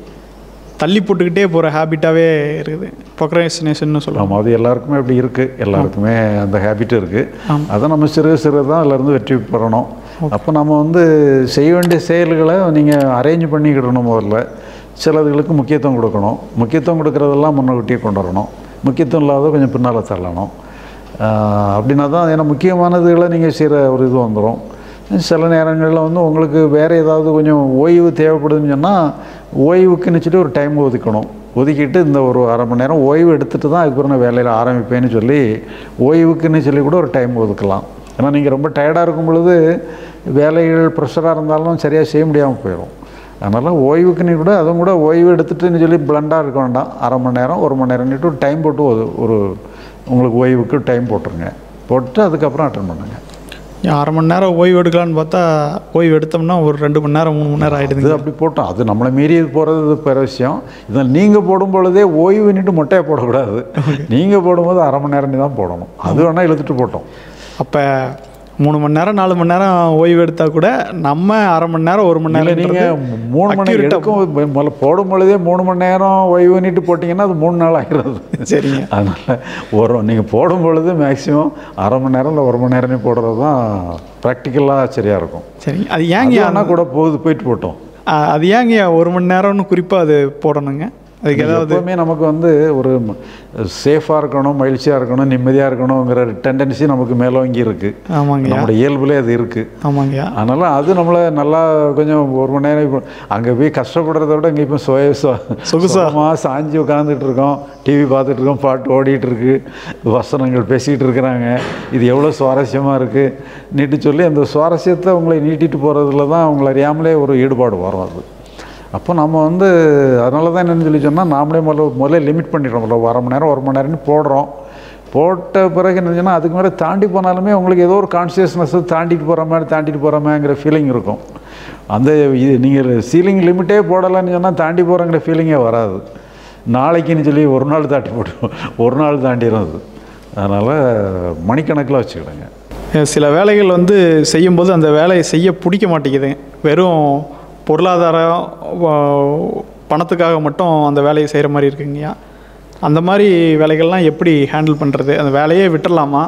தள்ளி போட்டுக்கிட்டே போகிற ஹேபிட்டாகவே இருக்குது, ப்ரொக்ரஸ்டினேஷன் சொல்லுவாங்க. அது எல்லாருக்குமே அப்படி இருக்குது, எல்லாருக்குமே அந்த ஹேபிட் இருக்குது. அதை நம்ம சிறு தான் அதிலேருந்து வெற்றி பெறணும். அப்போ நம்ம வந்து செய்ய வேண்டிய செயல்களை நீங்கள் அரேஞ்ச் பண்ணிக்கிடணும். முதல்ல சிலதுகளுக்கு முக்கியத்துவம் கொடுக்கணும், முக்கியத்துவம் கொடுக்குறதெல்லாம் முன்னக்கூட்டியே கொண்டு வரணும், முக்கியத்துவம் இல்லாத கொஞ்சம் பின்னால் தள்ளணும். அப்படின்னா தான், ஏன்னா முக்கியமானதுகளை நீங்கள் செய்கிற ஒரு இது வந்துடும். சில நேரங்களில் வந்து உங்களுக்கு வேறு ஏதாவது கொஞ்சம் ஓய்வு தேவைப்படுதுன்னு சொன்னால், ஓய்வுக்குன்னு சொல்லி ஒரு டைம் ஒதுக்கணும். ஒதுக்கிட்டு இந்த ஒரு அரை மணி நேரம் ஓய்வு எடுத்துகிட்டு தான் அதுக்கப்புறம் நான் வேலையில் ஆரம்பிப்பேன்னு சொல்லி ஓய்வுக்குன்னு சொல்லி கூட ஒரு டைம் ஒதுக்கலாம். ஏன்னா நீங்கள் ரொம்ப டயர்டாக இருக்கும் பொழுது வேலைகள் ப்ரெஷராக இருந்தாலும் சரியாக செய்ய முடியாமல் போயிடும். அதனால் ஓய்வுக்குன்னு கூட அதுவும் கூட ஓய்வு எடுத்துகிட்டுன்னு சொல்லி பிளண்டாக இருக்க வேண்டாம். அரை மணி நேரம் 1 மணி நேரம்னுட்டு ஒரு டைம் போட்டு ஒரு உங்களுக்கு ஓய்வுக்கு டைம் போட்டுருங்க. போட்டு அதுக்கப்புறம் அட்டன் பண்ணுங்கள். அரை மணி நேரம் ஓய்வு எடுக்கலான்னு பார்த்தா ஓய்வு எடுத்தோம்னா ஒரு 2 மணி நேரம் 3 மணி நேரம் ஆகிடுது. அப்படி போட்டோம், அது நம்மளை மீறி போகிறது பெற விஷயம். இதில் நீங்கள் போடும் பொழுதே ஓய்வுன்னுட்டு மொட்டையாக போடக்கூடாது. நீங்கள் போடும்போது அரை மணி நேரம் தான் போடணும். அது வேணால் இழுத்துட்டு போட்டோம். அப்போ 3 மணி நேரம் 4 மணி நேரம் ஓய்வு எடுத்தால் கூட நம்ம அரை மணி நேரம் 1 மணி நேரம், நீங்கள் 3 மணி நேரம் எடுக்கும் போடும் பொழுதே 3 மணி நேரம் ஓய்வு பண்ணிட்டு போட்டிங்கன்னா அது 3 நாள் ஆகிறது. சரிங்க. அதனால் நீங்கள் போடும் பொழுது மேக்ஸிமம் அரை மணி நேரம் இல்லை 1 மணி நேரம் போடுறது தான் ப்ராக்டிக்கலாக சரியாக இருக்கும். சரிங்க. அது ஏங்க ஆனால் கூட போயிட்டு போட்டோம். அது ஏங்க 1 மணி நேரம்னு குறிப்பாக அது போடணுங்க? அதுக்கு எப்பவுமே நமக்கு வந்து ஒரு சேஃபாக இருக்கணும், மகிழ்ச்சியாக இருக்கணும், நிம்மதியாக இருக்கணுங்கிற டெண்டன்சி நமக்கு மேலோங்கி இருக்குது. ஆமாங்க, நம்மளோட இயல்புலே அது இருக்குது. ஆமாங்க. அதனால் அது நம்மளை நல்லா கொஞ்சம் 1 மணி நேரம் இப்போ அங்கே போய் கஷ்டப்படுறத விட இங்கே இப்போ சொகுசாக சாஞ்சி உட்காந்துட்டு இருக்கோம், டிவி பார்த்துட்டு இருக்கோம், பாட்டு ஓடிட்டு இருக்கு, வசனங்கள் பேசிகிட்டு இருக்கிறாங்க, இது எவ்வளோ சுவாரஸ்யமாக இருக்குது நீட்டு சொல்லி அந்த சுவாரஸ்யத்தை உங்களை நீட்டிட்டு போகிறதுல தான் அவங்கள அறியாமலே ஒரு ஈடுபாடு வரும். அது அப்போ நம்ம வந்து அதனால தான் என்னென்னு சொல்லி சொன்னால், நாமளே முதல்ல லிமிட் பண்ணிடுறோம். அரை மணி நேரம் 1 மணி நேரம்னு போடுறோம். போட்ட பிறகு என்ன சொன்னால், அதுக்கு மேலே தாண்டி போனாலுமே உங்களுக்கு ஏதோ ஒரு கான்சியஸ்னஸ் தாண்டிட்டு போகிறோமேங்கிற ஃபீலிங் இருக்கும். அந்த இது நீங்கள் சீலிங் லிமிட்டே போடலைன்னு சொன்னால் தாண்டி போகிறோங்கிற ஃபீலிங்கே வராது. நாளைக்குன்னு சொல்லி ஒரு நாள் தாண்டி போட்டுரும், ஒரு நாள் தாண்டிடும் அது. அதனால் மணிக்கணக்கில் வச்சுக்கிடுங்க. சில வேலைகள் வந்து செய்யும்போது அந்த வேலையை செய்ய பிடிக்க மாட்டேங்குது, வெறும் பொருளாதாரம் பணத்துக்காக மட்டும் அந்த வேலையை செய்கிற மாதிரி இருக்குங்கய்யா. அந்த மாதிரி வேலைகள்லாம் எப்படி ஹேண்டில் பண்ணுறது? அந்த வேலையே விட்டுடலாமா,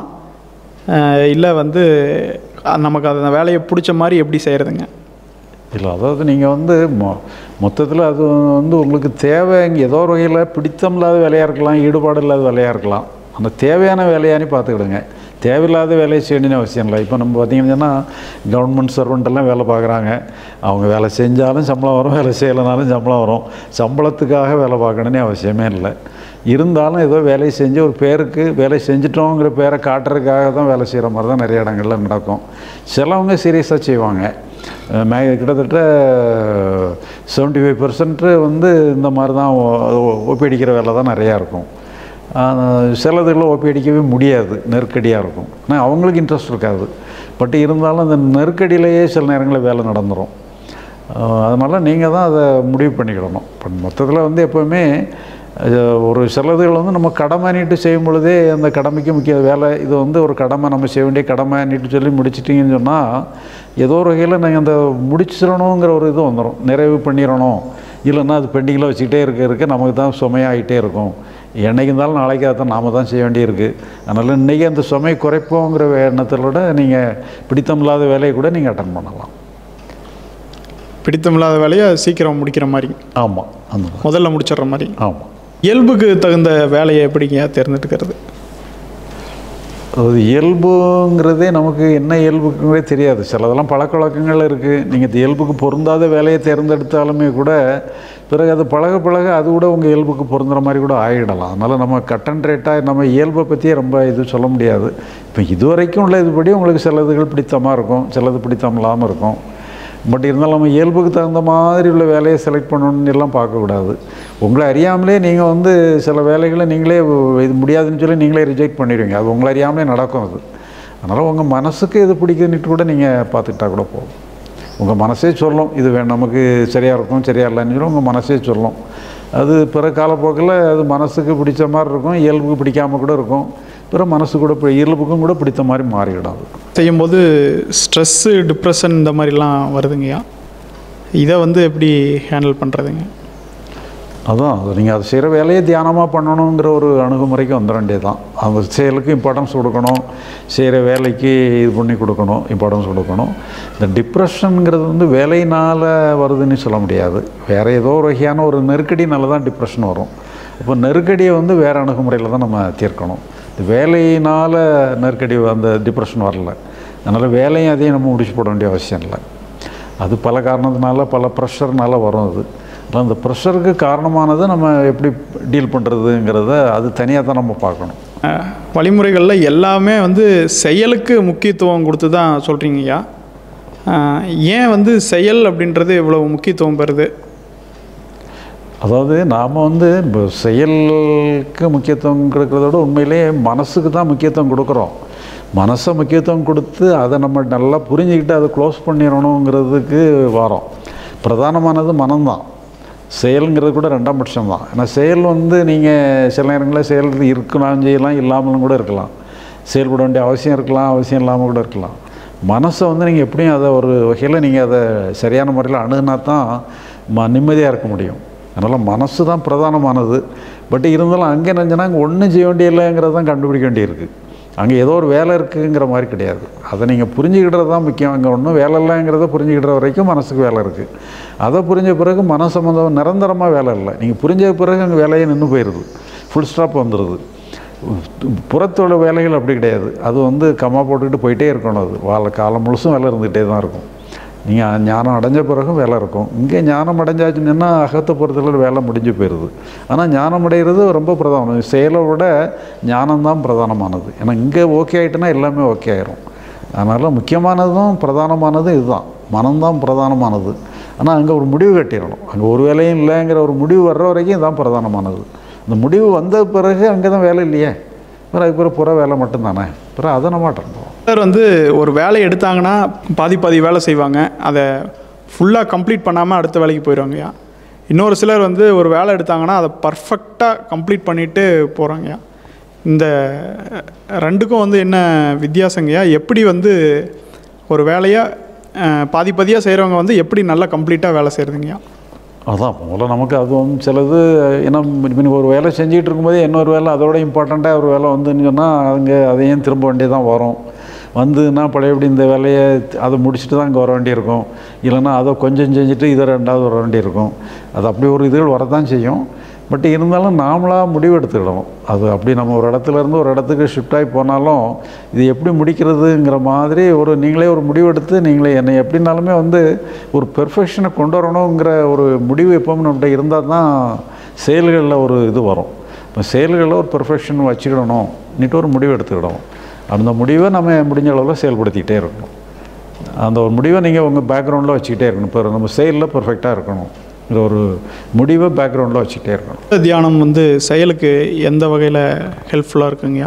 இல்லை வந்து நமக்கு அந்த வேலையை பிடிச்ச மாதிரி எப்படி செய்கிறதுங்க? இல்லை, அதாவது நீங்கள் வந்து மொத்தத்தில் அது வந்து உங்களுக்கு தேவை, இங்கே ஏதோ ஒரு வகையில் பிடித்தம் இல்லாத வேலையாக இருக்கலாம், ஈடுபாடு இல்லாத வேலையாக இருக்கலாம். அந்த தேவையான வேலையானு பார்த்துக்கிடுங்க. தேவையில்லாத வேலையை செய்யணும்னு அவசியம் இல்லை. இப்போ நம்ம பார்த்திங்கன்னா கவர்மெண்ட் சர்வெண்ட்டெல்லாம் வேலை பார்க்குறாங்க. அவங்க வேலை செஞ்சாலும் சம்பளம் வரும், வேலை செய்யலைனாலும் சம்பளம் வரும். சம்பளத்துக்காக வேலை பார்க்கணுன்னே அவசியமே இல்லை. இருந்தாலும் ஏதோ வேலையை செஞ்சு ஒரு பேருக்கு வேலை செஞ்சிட்டோங்கிற பேரை காட்டுறதுக்காக தான் வேலை செய்கிற மாதிரி தான் நிறைய இடங்களில் நடக்கும். சிலவங்க சீரியஸாக செய்வாங்க. கிட்டத்தட்ட 75% வந்து இந்த மாதிரி தான் ஒப்படிக்கிற வேலை தான் நிறையா இருக்கும். சிலதுகளை ஓபி அடிக்கவே முடியாது, நெருக்கடியாக இருக்கும். ஆனால் அவங்களுக்கு இன்ட்ரெஸ்ட் இருக்காது. பட் இருந்தாலும் அந்த நெருக்கடியிலேயே சில நேரங்களில் வேலை நடந்துடும். அதனால் நீங்கள் தான் அதை முடிவு பண்ணிக்கிடணும். இப்போ மொத்தத்தில் வந்து எப்போவுமே ஒரு சிலதுகள் வந்து நம்ம கடமைன்னிட்டு செய்யும் பொழுதே அந்த கடமைக்கு முக்கிய வேலை இது வந்து ஒரு கடமை, நம்ம செய்ய வேண்டிய கடமைன்னிட்டு சொல்லி முடிச்சிட்டிங்கன்னு சொன்னால் ஏதோ ஒரு வகையில் நீங்கள் அந்த முடிச்சிடணுங்கிற ஒரு இது வந்துடும், நிறைவு பண்ணிடணும். இல்லைன்னா அது பெண்டிங்கில் வச்சுக்கிட்டே இருக்க நமக்கு தான் சுமையாகிட்டே இருக்கும். என்றைக்கு இருந்தாலும் நாளைக்கு அதை தான் நாம் தான் செய்ய வேண்டியிருக்கு. அதனால் இன்றைக்கி அந்த சுமை குறைப்போங்கிற எண்ணத்தோட நீங்கள் பிடித்தமில்லாத வேலையை கூட நீங்கள் அட்டன் பண்ணலாம். பிடித்தமில்லாத வேலையை சீக்கிரம் முடிக்கிற மாதிரி. ஆமாம், அந்த முதல்ல முடிச்சிடுற மாதிரி. ஆமாம். இயல்புக்கு தகுந்த வேலையை எப்படிங்க தேர்ந்தெடுக்கிறது? அது இயல்புங்கிறதே நமக்கு என்ன இயல்புக்குங்கிறதே தெரியாது. சிலதெல்லாம் பழக்க வழக்கங்கள் இருக்குது. நீங்கள் இயல்புக்கு பொருந்தாத வேலையை தேர்ந்தெடுத்தாலுமே கூட பிறகு அது பழக பழக அது கூட உங்கள் இயல்புக்கு பொருந்துகிற மாதிரி கூட ஆகிடலாம். அதனால் நம்ம கட் அண்ட் ரேட்டாக நம்ம இயல்பை பற்றியே ரொம்ப இது சொல்ல முடியாது. இப்போ இதுவரைக்கும் உள்ள இதுபடி உங்களுக்கு சிலதுகள் பிடித்தமாக இருக்கும், சிலது பிடித்தம் இல்லாமல் இருக்கும். பட் இருந்தாலும் நம்ம இயல்புக்கு தகுந்த மாதிரி உள்ள வேலையை செலக்ட் பண்ணணுன்னு எல்லாம் பார்க்கக்கூடாது. உங்களை அறியாமலே நீங்கள் வந்து சில வேலைகளை நீங்களே இது முடியாதுன்னு சொல்லி நீங்களே ரிஜெக்ட் பண்ணிடுவீங்க. அது உங்களை அறியாமலே நடக்கும். அது அதனால் உங்கள் மனசுக்கு இது பிடிக்குன்னுட்டு கூட நீங்கள் பார்த்துக்கிட்டா கூட போகும். உங்கள் மனசே சொல்லும் இது நமக்கு சரியாக இருக்கும், சரியா இல்லைன்னு சொல்லி உங்கள் மனசே சொல்லும். அது பிற காலப்போக்கில் அது மனசுக்கு பிடிச்ச மாதிரி இருக்கும், இயல்புக்கு பிடிக்காமல் கூட இருக்கும். பிற மனசு கூட இயல்புக்கும் கூட பிடித்த மாதிரி மாறிவிடாது. செய்யும்போது ஸ்ட்ரெஸ்ஸு, டிப்ரெஷன் இந்த மாதிரிலாம் வருதுங்கய்யா. இதை வந்து எப்படி ஹேண்டில் பண்ணுறதுங்க? அதான் அது நீங்கள் அது செய்கிற வேலையை தியானமாக பண்ணணுங்கிற ஒரு அணுகுமுறைக்கு வந்துட வேண்டியது தான். அந்த செயலுக்கு இம்பார்ட்டன்ஸ் கொடுக்கணும், செய்கிற வேலைக்கு இது பண்ணி கொடுக்கணும், இம்பார்ட்டன்ஸ் கொடுக்கணும். இந்த டிப்ரெஷனுங்கிறது வந்து வேலையினால் வருதுன்னு சொல்ல முடியாது. வேறு ஏதோ ஒரு வகையான ஒரு நெருக்கடினால தான் டிப்ரெஷன் வரும். இப்போ நெருக்கடியை வந்து வேறு அணுகுமுறையில் தான் நம்ம தீர்க்கணும். வேலையினால் நெருக்கடி அந்த டிப்ரெஷன் வரல, அதனால் வேலையும் அதையும் நம்ம முடிச்சு போட வேண்டிய அவசியம் இல்லை. அது பல காரணத்தினால பல ப்ரெஷர்னால வரும். அது அதனால் அந்த ப்ரெஷருக்கு காரணமானதை நம்ம எப்படி டீல் பண்ணுறதுங்கிறத அது தனியாக தான் நம்ம பார்க்கணும். வழிமுறைகளில் எல்லாமே வந்து செயலுக்கு முக்கியத்துவம் கொடுத்து தான் சொல்கிறீங்கய்யா. ஏன் வந்து செயல் அப்படின்றது இவ்வளோ முக்கியத்துவம் பெறுது? அதாவது நாம் வந்து இப்போ செயலுக்கு முக்கியத்துவம் கொடுக்குறதோட உண்மையிலேயே மனசுக்கு தான் முக்கியத்துவம் கொடுக்குறோம். மனசை முக்கியத்துவம் கொடுத்து அதை நம்ம நல்லா புரிஞ்சுக்கிட்டு அதை க்ளோஸ் பண்ணிடணுங்கிறதுக்கு வரோம். பிரதானமானது மனம்தான். செயலுங்கிறது கூட ரெண்டாம் பட்சம் தான். ஏன்னா செயல் வந்து நீங்கள் சில நேரங்களில் செயல் இருக்கணும் செய்யலாம், இல்லாமலும் கூட இருக்கலாம். செயல்பட வேண்டிய அவசியம் இருக்கலாம், அவசியம் இல்லாமல் கூட இருக்கலாம். மனசை வந்து நீங்கள் எப்படியும் அதை ஒரு வகையில் நீங்கள் அதை சரியான முறையில் அணுகுனா தான் நிம்மதியாக இருக்க முடியும். அதனால் மனசு தான் பிரதானமானது. பட் இருந்தாலும் அங்கே நினச்சினா அங்கே ஒன்றும் செய்ய வேண்டிய இல்லைங்கிறது தான் கண்டுபிடிக்க வேண்டியிருக்கு. அங்கே ஏதோ ஒரு வேலை இருக்குங்கிற மாதிரி கிடையாது. அதை நீங்கள் புரிஞ்சுக்கிட்டது தான் முக்கியம். அங்கே ஒன்றும் வேலை இல்லைங்கிறத புரிஞ்சுக்கிற வரைக்கும் மனசுக்கு வேலை இருக்குது. அதை புரிஞ்ச பிறகு மனசு சம்மந்தம் நிரந்தரமாக வேலை இல்லை. நீங்கள் புரிஞ்ச பிறகு அங்கே வேலையை நின்று போயிடுது, ஃபுல் ஸ்டாப் வந்துடுது. புறத்தோட வேலைகள் அப்படி கிடையாது. அது வந்து கம்மா போட்டுக்கிட்டு போயிட்டே இருக்கணும். அது காலம் முழுசும் வேலை இருந்துகிட்டே தான் இருக்கும். நீங்கள் ஞானம் அடைஞ்ச பிறகும் வேலை இருக்கும். இங்கே ஞானம் அடைஞ்சாச்சுன்னா அகத்தை பொறுத்தளவு வேலை முடிஞ்சு போயிடுது. ஆனால் ஞானம் அடைகிறது ரொம்ப பிரதானம். செயலை விட ஞானம்தான் பிரதானமானது. ஏன்னா இங்கே ஓகே ஆகிட்டுனா எல்லாமே ஓகே ஆயிரும். அதனால் முக்கியமானதும் பிரதானமானதும் இதுதான், மனம்தான் பிரதானமானது. ஆனால் அங்கே ஒரு முடிவு கட்டிடணும். அங்கே ஒரு வேலையும் இல்லைங்கிற ஒரு முடிவு வர்ற வரைக்கும் இதுதான் பிரதானமானது. அந்த முடிவு வந்த பிறகு அங்கே தான் வேலை இல்லையே, பிறகு அதுக்கு பிறகு புற வேலை மட்டும்தானே, பிறகு அதை நம்ம மாட்டோம். சார் வந்து ஒரு வேலையை எடுத்தாங்கன்னா பாதி வேலை செய்வாங்க, அதை ஃபுல்லாக கம்ப்ளீட் பண்ணாமல் அடுத்த வேலைக்கு போயிடுவாங்கய்யா. இன்னொரு சிலர் வந்து ஒரு வேலை எடுத்தாங்கன்னா அதை பர்ஃபெக்டாக கம்ப்ளீட் பண்ணிவிட்டு போகிறாங்கய்யா. இந்த ரெண்டுக்கும் வந்து என்ன வித்தியாசங்கய்யா? எப்படி வந்து ஒரு வேலையை பாதியாக செய்கிறவங்க வந்து எப்படி நல்லா கம்ப்ளீட்டாக வேலை செய்கிறதுங்கய்யா? அதான் முதல்ல நமக்கு அதுவும் சிலது ஏன்னா ஒரு வேலை செஞ்சுக்கிட்டு இருக்கும்போதே இன்னொரு வேலை அதோட இம்பார்ட்டண்ட்டாக ஒரு வேலை வந்துன்னு சொன்னால் அங்கே அதையும் திரும்ப வேண்டியதான் வரும். வந்துன்னா பழையபடி இந்த வேலையை அதை முடிச்சுட்டு தான் இங்கே வர வேண்டியிருக்கும். இல்லைன்னா அதை கொஞ்சம் செஞ்சுட்டு இதை ரெண்டாவது வர வேண்டியிருக்கும். அது அப்படி ஒரு இதுகள் வரதான் செய்யும். பட் இருந்தாலும் நாமளாக முடிவு எடுத்துக்கிடணும். அது அப்படி நம்ம ஒரு இடத்துலேருந்து ஒரு இடத்துக்கு ஷிஃப்ட் ஆகி போனாலும் இது எப்படி முடிக்கிறதுங்கிற மாதிரி நீங்களே ஒரு முடிவு எடுத்து நீங்களே என்னை எப்படின்னாலுமே வந்து ஒரு பெர்ஃபெக்ஷனை கொண்டு வரணுங்கிற ஒரு முடிவு எப்பவும் நம்மகிட்ட இருந்தால் தான் செயல்களில் ஒரு இது வரும். இப்போ செயல்களில் ஒரு பெர்ஃபெக்ஷன் வச்சுக்கிடணும்னுட்டு ஒரு முடிவு எடுத்துக்கிடணும். அந்த முடிவை நம்ம முடிஞ்ச அளவில் செயல்படுத்திக்கிட்டே இருக்கணும். அந்த ஒரு முடிவை நீங்கள் உங்கள் பேக்ரவுண்டில் வச்சுக்கிட்டே இருக்கணும். இப்போ நம்ம செயலில் பெர்ஃபெக்டாக இருக்கணும் ஒரு முடிவை பேக்ரவுண்டில் வச்சுக்கிட்டே இருக்கணும். தியானம் வந்து செயலுக்கு எந்த வகையில் ஹெல்ப்ஃபுல்லாக இருக்குங்கய்யா?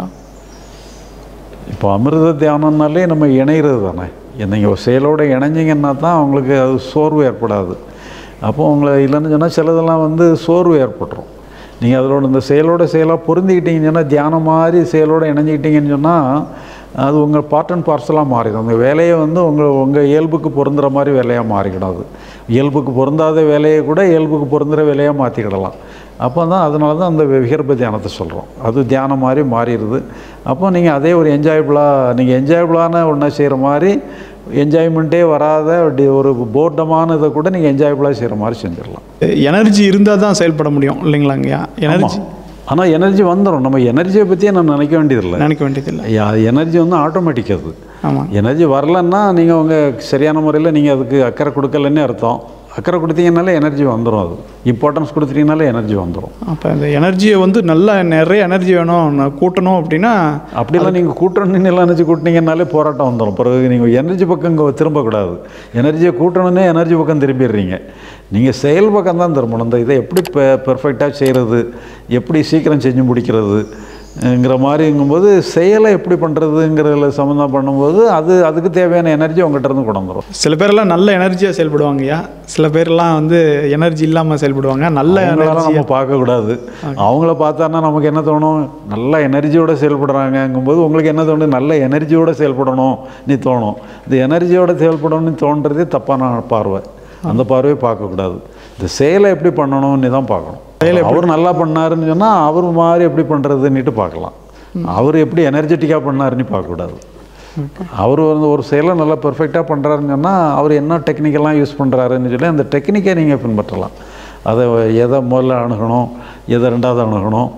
இப்போ அமிர்த தியானம்னாலே நம்ம இணைகிறது தானே. நீங்கள் ஒரு செயலோடு இணைஞ்சிங்கன்னா தான் அவங்களுக்கு அது சோர்வு ஏற்படாது. அப்போது உங்களை இல்லைன்னு சொன்னால் சிலதெல்லாம் வந்து சோர்வு ஏற்பட்டுரும். நீங்கள் அதோட இந்த செயலாக பொருந்திக்கிட்டீங்கன்னு சொன்னால், தியானம் மாதிரி செயலோடு இணைஞ்சிக்கிட்டீங்கன்னு சொன்னால் அது உங்கள் பார்ட் அண்ட் பார்சலாக மாறிடும். அந்த வேலையை வந்து உங்கள் இயல்புக்கு பொருந்துகிற மாதிரி வேலையாக மாறிக்கிடும். அது இயல்புக்கு பொருந்தாத வேலையை கூட இயல்புக்கு பொருந்துகிற வேலையாக மாற்றிக்கிடலாம். அப்போ தான் அதனால தான் அந்த விகற்ப தியானத்தை சொல்கிறோம். அது தியானம் மாதிரி மாறிடுது. அப்போ நீங்கள் அதே ஒரு என்ஜாயபிளான ஒன்றை செய்கிற மாதிரி, என்ஜாய்மெண்ட்டே வராத ஒரு போர்டமான கூட நீங்கள் என்ஜாயபிளாக செய்கிற மாதிரி செஞ்சிடலாம். எனர்ஜி இருந்தால் தான் செயல்பட முடியும் இல்லைங்களாங்கய்யா? எனர்ஜி ஆனால் எனர்ஜி வந்துடும். நம்ம எனர்ஜியை பற்றியே நான் நினைக்க வேண்டியதில்லை. எனர்ஜி வந்து ஆட்டோமேட்டிக். அது ஆமாம். எனர்ஜி வரலன்னா நீங்கள் உங்கள் சரியான முறையில் நீங்கள் அதுக்கு அக்கறை கொடுக்கலன்னே அர்த்தம். அக்கறை கொடுத்தீங்கனாலே எனர்ஜி வந்துடும். அது இம்பார்ட்டன்ஸ் கொடுத்துட்டீங்கனாலே எனர்ஜி வந்துடும். அப்போ இந்த எனர்ஜியை வந்து நிறைய எனர்ஜி வேணும், கூட்டணும் அப்படின்னா, அப்படிலாம் நீங்கள் கூட்டணுன்னு எல்லாம் எனர்ஜி கூட்டினீங்கன்னாலே போராட்டம் வந்துடும். பிறகு நீங்கள் எனர்ஜி பக்கம் இங்கே திரும்பக்கூடாது. எனர்ஜியை கூட்டணுன்னே எனர்ஜி பக்கம் திரும்பிடுறீங்க. நீங்கள் செயல் பக்கம் தான் திரும்பணும். இந்த இதை எப்படி பெர்ஃபெக்டாக செய்கிறது, எப்படி சீக்கிரம் செஞ்சு முடிக்கிறதுங்கிற மாதிரிங்கும்போது, செயலை எப்படி பண்ணுறதுங்கிறதுல சம்மந்தம் பண்ணும்போது அதுக்கு தேவையான எனர்ஜி உங்கள்கிட்ட இருந்து கொண்டு வந்துடும். சில பேரெல்லாம் நல்ல எனர்ஜியாக செயல்படுவாங்கய்யா, சில பேர்லாம் வந்து எனர்ஜி இல்லாமல் செயல்படுவாங்க. நல்ல எனர்ஜி நம்ம பார்க்கக்கூடாது. அவங்கள பார்த்தான்னா நமக்கு என்ன தோணும், நல்ல எனர்ஜியோடு செயல்படுறாங்கங்கும்போது உங்களுக்கு என்ன தோணும், நல்ல எனர்ஜியோடு செயல்படணும் நீ தோணும். இந்த எனர்ஜியோடு செயல்படணும்னு தோன்றதே தப்பான பார்வை. அந்த பார்வையை பார்க்கக்கூடாது. இந்த செயலை எப்படி பண்ணணும்னு தான் பார்க்கணும். அவர் நல்லா பண்ணாருன்னு சொன்னால் அவர் மாதிரி எப்படி பண்ணுறதுன்னுட்டு பார்க்கலாம். அவர் எப்படி எனர்ஜெட்டிக்காக பண்ணாருன்னு பார்க்கக்கூடாது. அவர் வந்து ஒரு செயலை நல்லா பெர்ஃபெக்டாக பண்ணுறாருன்னு சொன்னால் அவர் என்ன டெக்னிக்கெல்லாம் யூஸ் பண்ணுறாருன்னு சொல்லி அந்த டெக்னிக்கை நீங்கள் பின்பற்றலாம். அதை எதை முதல்ல அணுகணும், எதை ரெண்டாவது அணுகணும்,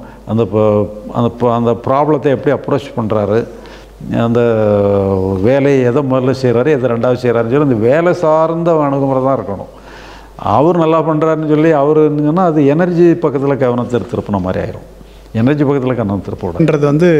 அந்த ப்ராப்ளத்தை எப்படி அப்ரோச் பண்ணுறாரு, அந்த வேலையை எதை முதல்ல செய்கிறாரு, எதை ரெண்டாவது செய்கிறாருன்னு சொல்லி அந்த வேலை சார்ந்த அணுகுமுறை தான் இருக்கணும். அவர் நல்லா பண்ணுறாருன்னு சொல்லி அவருன்னா அது எனர்ஜி பக்கத்தில் கவனத்தை திருப்பின மாதிரி ஆயிரும். எனர்ஜி பக்கத்தில் கவனம் திருப்பக்கூடாதுன்றது வந்து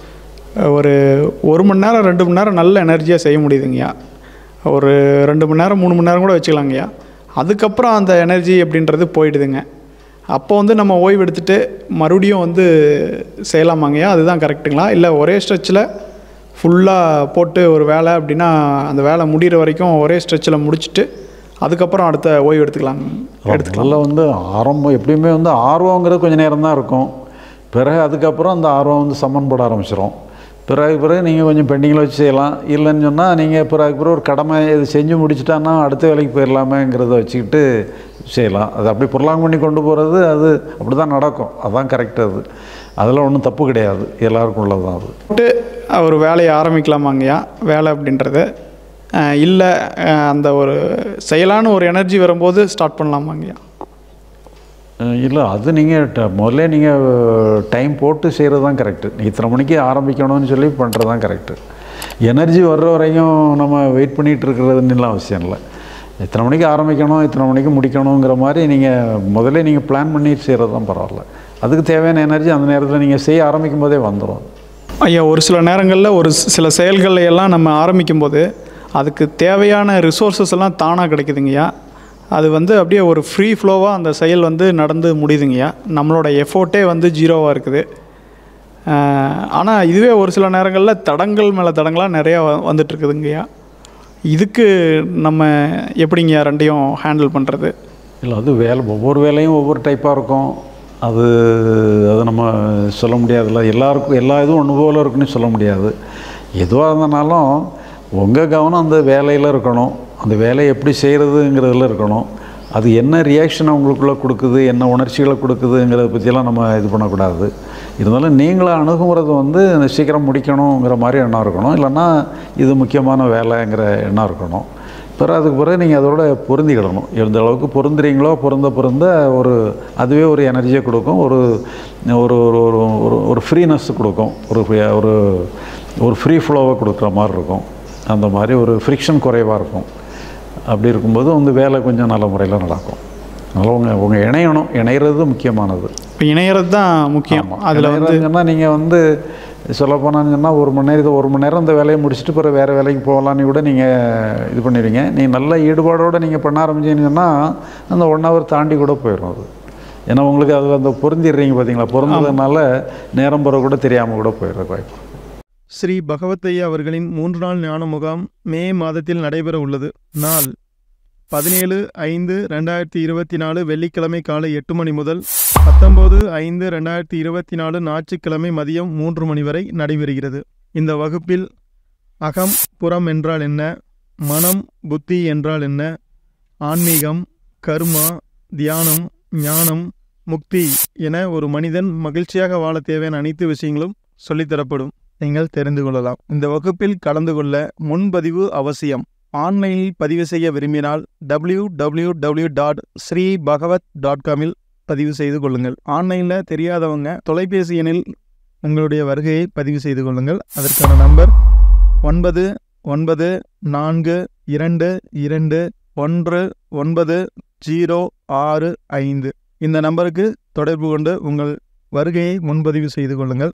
ஒரு மணி நேரம் 2 மணி நேரம் நல்ல எனர்ஜியாக செய்ய முடியுதுங்கய்யா. ஒரு 2 மணி நேரம் 3 மணி நேரம் கூட வச்சுக்கலாங்கய்யா. அதுக்கப்புறம் அந்த எனர்ஜி அப்படின்றது போயிடுதுங்க. அப்போ வந்து நம்ம ஓய்வு எடுத்துகிட்டு மறுபடியும் வந்து செய்யலாமாங்கய்யா? அதுதான் கரெக்டுங்களா? இல்லை ஒரே ஸ்ட்ரெச்சில் ஃபுல்லாக போட்டு ஒரு வேலை அப்படின்னா அந்த வேலை முடிகிற வரைக்கும் ஒரே ஸ்ட்ரெச்சில் முடிச்சுட்டு அதுக்கப்புறம் அடுத்த ஓய்வு எடுத்துக்கலாம்? நல்லா வந்து ஆரம்பம் எப்படியுமே வந்து ஆர்வங்கிறது கொஞ்சம் நேரம் தான் இருக்கும். பிறகு அதுக்கப்புறம் அந்த ஆர்வம் வந்து சம்மன் போட ஆரம்பிச்சிடும். பிறகு நீங்கள் கொஞ்சம் பெண்டிங்கில் வச்சு செய்யலாம். இல்லைன்னு சொன்னால் நீங்கள் பிறகு ஒரு கடமை இது செஞ்சு முடிச்சுட்டான்னா அடுத்த வேலைக்கு போயிடலாமேங்கிறத வச்சுக்கிட்டு செய்யலாம். அது அப்படி புரலாங் பண்ணி கொண்டு போகிறது அது அப்படி தான் நடக்கும். அதுதான் கரெக்டு. அதில் ஒன்றும் தப்பு கிடையாது, எல்லாருக்கும் உள்ளது தான். அது ஒரு வேலையை ஆரம்பிக்கலாமாங்கய்யா? வேலை அப்படின்றது இல்லை அந்த ஒரு செயலான ஒரு எனர்ஜி வரும்போது ஸ்டார்ட் பண்ணலாமாங்கய்யா? இல்லை, அது நீங்கள் முதல்ல நீங்கள் டைம் போட்டு செய்கிறது தான் கரெக்டு. இத்தனை மணிக்கு ஆரம்பிக்கணும்னு சொல்லி பண்ணுறது தான் கரெக்டு. எனர்ஜி வர்ற வரைக்கும் நம்ம வெயிட் பண்ணிகிட்டு இருக்கிறதுன்னுலாம் அவசியம் இல்லை. இத்தனை மணிக்கு ஆரம்பிக்கணும், இத்தனை மணிக்கு முடிக்கணுங்கிற மாதிரி நீங்கள் முதல்ல நீங்கள் பிளான் பண்ணிட்டு செய்கிறது தான் பரவாயில்ல. அதுக்கு தேவையான எனர்ஜி அந்த நேரத்தில் நீங்கள் செய்ய ஆரம்பிக்கும் போதே வந்துடும். ஐயா, ஒரு சில நேரங்களில் சில செயல்களை எல்லாம் நம்ம ஆரம்பிக்கும் போது அதுக்கு தேவையான ரிசோர்ஸஸ் எல்லாம் தானாக கிடைக்குதுங்கய்யா. அது வந்து அப்படியே ஒரு ஃப்ரீ ஃப்ளோவாக அந்த செயல் வந்து நடந்து முடியுதுங்கய்யா. நம்மளோட எஃபோர்ட்டே வந்து 0வாக இருக்குது. ஆனால் இதுவே ஒரு சில நேரங்களில் தடங்கள் மேலே தடங்களாக நிறையா வந்துட்டுருக்குதுங்கய்யா. இதுக்கு நம்ம எப்படிங்கய்யா ரெண்டையும் ஹேண்டில் பண்ணுறது? இல்லை, அது ஒவ்வொரு வேலையும் ஒவ்வொரு டைப்பாக இருக்கும். அது நம்ம சொல்ல முடியாதுல்ல. எல்லாருக்கும் எல்லா இதுவும் ஒன்று போல் இருக்குன்னு சொல்ல முடியாது. எதுவாக இருந்தனாலும் உங்கள் கவனம் அந்த வேலையில் இருக்கணும். அந்த வேலையை எப்படி செய்கிறதுங்கிறதுல இருக்கணும். அது என்ன ரியாக்ஷனை உங்களுக்குள்ளே கொடுக்குது, என்ன உணர்ச்சிகளை கொடுக்குதுங்கிறத பற்றியெல்லாம் நம்ம இது பண்ணக்கூடாது. இருந்தாலும் நீங்களே அணுகுமுறது வந்து சீக்கிரம் முடிக்கணுங்கிற மாதிரி எண்ணம் இருக்கணும். இல்லைன்னா இது முக்கியமான வேலைங்கிற எண்ணம் இருக்கணும். அதுக்கு பிறகு நீங்கள் அதோட பொருந்திக்கிடணும். எந்த அளவுக்கு பொருந்துறீங்களோ பொருந்த அதுவே ஒரு எனர்ஜியை கொடுக்கும். ஒரு ஒரு ஒரு ஃப்ரீனஸ் கொடுக்கும். ஒரு ஃப்ரீ ஃப்ளோவை கொடுக்குற மாதிரி இருக்கும். அந்த மாதிரி ஒரு ஃப்ரிக்ஷன் குறைவாக இருக்கும். அப்படி இருக்கும்போது வேலை கொஞ்சம் நல்ல முறையில் நடக்கும். அதனால் உங்கள் இணையிறது முக்கியமானது. இப்போ இணையிறது தான் முக்கியம். அதில் சொன்னால் நீங்கள் வந்து சொல்லப்போனான்னு சொன்னால் ஒரு மணி நேரம் இந்த வேலையை முடிச்சுட்டு பிறகு வேறு வேலைக்கு போகலான்னு கூட நீங்கள் இது பண்ணிடுவீங்க. நீங்கள் நல்ல ஈடுபாடோடு நீங்கள் பண்ண ஆரம்பிச்சிங்கன்னு சொன்னால் அந்த 1 hour தாண்டி கூட போயிடும் அது. ஏன்னா உங்களுக்கு அது அந்த பொருந்திடுறீங்க பார்த்தீங்களா, பொருந்ததுனால நேரம் போகிற கூட தெரியாமல் கூட போயிடுற வாய்ப்பு. ஸ்ரீ பகவத் ஐயா அவர்களின் 3 நாள் ஞான முகாம் மே மாதத்தில் நடைபெற உள்ளது. நாள் 17/5/2024 வெள்ளிக்கிழமை காலை 8 மணி முதல் 19/5/2024 ஞாயிற்றுக்கிழமை மதியம் 3 மணி வரை நடைபெறுகிறது. இந்த வகுப்பில் அகம் புறம் என்றால் என்ன, மனம் புத்தி என்றால் என்ன, ஆன்மீகம், கர்மா, தியானம், ஞானம், முக்தி என ஒரு மனிதன் மகிழ்ச்சியாக வாழ தேவையான அனைத்து விஷயங்களும் சொல்லித்தரப்படும். நீங்கள் தெரிந்து கொள்ளலாம். இந்த வகுப்பில் கலந்து கொள்ள முன்பதிவு அவசியம். ஆன்லைனில் பதிவு செய்ய விரும்பினால் www.sreebhagavat.com பதிவு செய்து கொள்ளுங்கள். ஆன்லைனில் தெரியாதவங்க தொலைபேசி எண்ணில் உங்களுடைய வருகையை பதிவு செய்து கொள்ளுங்கள். அதற்கான நம்பர் 9942219065. இந்த நம்பருக்கு தொடர்பு கொண்டு உங்கள் வருகையை முன்பதிவு செய்து கொள்ளுங்கள்.